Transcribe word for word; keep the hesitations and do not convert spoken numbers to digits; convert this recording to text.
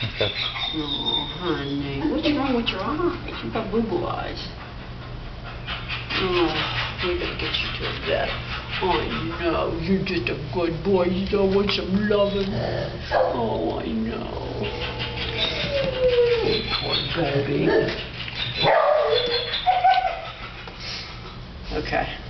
Okay. Oh, honey. What's wrong with your eyes? You got boo-boo eyes. Oh, we gotta get you to a vet. I know. You're just a good boy. You don't want some loving. Oh, I know. Poor baby. Okay.